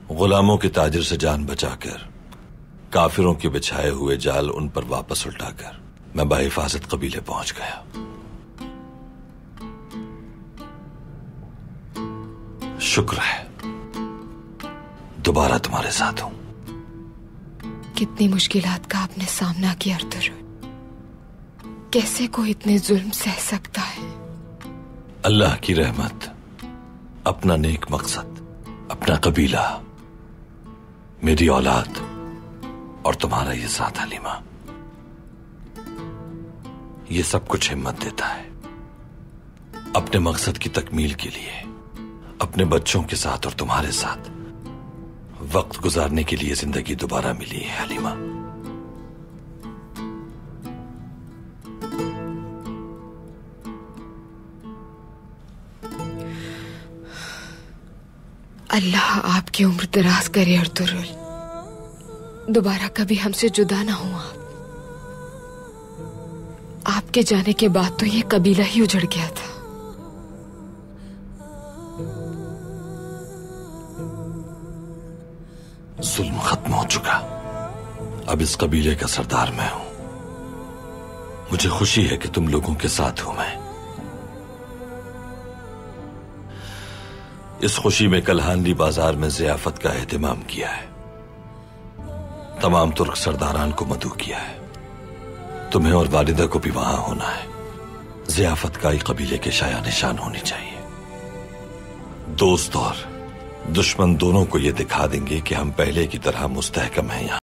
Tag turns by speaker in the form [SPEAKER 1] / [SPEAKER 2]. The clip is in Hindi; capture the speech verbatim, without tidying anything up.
[SPEAKER 1] गुलामों के ताजिर से जान बचाकर काफिरों के बिछाए हुए जाल उन पर वापस उल्टाकर मैं बाहिफाजत कबीले पहुंच गया। शुक्र है दोबारा तुम्हारे साथ हूं।
[SPEAKER 2] कितनी मुश्किलात का आपने सामना किया अर्तुगरुल। कैसे कोई इतने जुल्म सह सकता है?
[SPEAKER 1] अल्लाह की रहमत, अपना नेक मकसद, अपना कबीला, मेरी औलाद और तुम्हारा ये साथ हलीमा, ये सब कुछ हिम्मत देता है। अपने मकसद की तकमील के लिए अपने बच्चों के साथ और तुम्हारे साथ वक्त गुजारने के लिए जिंदगी दोबारा मिली है हलीमा।
[SPEAKER 2] अल्लाह आपकी उम्र दराज करे अर्तुगरुल। दोबारा कभी हमसे जुदा ना हो आप। आपके जाने के बाद तो ये कबीला ही उजड़ गया था।
[SPEAKER 1] जुल्म खत्म हो चुका, अब इस कबीले का सरदार मैं हूं। मुझे खुशी है कि तुम लोगों के साथ हूं मैं। इस खुशी में कलहानली बाजार में जियाफत का एहतमाम किया है। तमाम तुर्क सरदारान को मदऊ किया है। तुम्हें और वालिदा को भी वहां होना है। जियाफत का कबीले के शाया निशान होनी चाहिए। दोस्त और दुश्मन दोनों को यह दिखा देंगे कि हम पहले की तरह मुस्तहकम हैं। यहाँ